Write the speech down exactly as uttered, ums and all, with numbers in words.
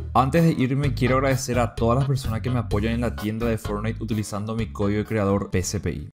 Antes de irme, quiero agradecer a todas las personas que me apoyan en la tienda de Fortnite utilizando mi código de creador P C P Y.